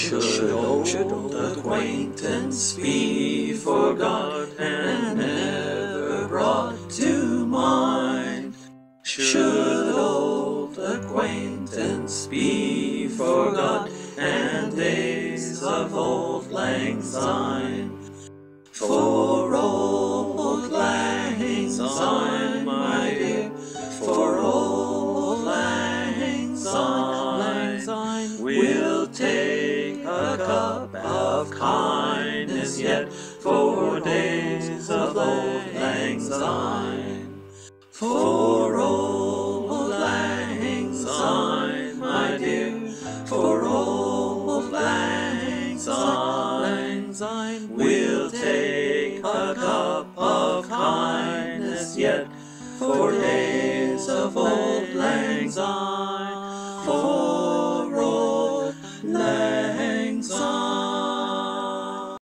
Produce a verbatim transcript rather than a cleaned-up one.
Should old acquaintance be forgot and never brought to mind? Should old acquaintance be forgot and days of old lang syne? For old lang syne, my dear, for old lang syne, we'll take a cup of kindness yet for days of old lang syne. For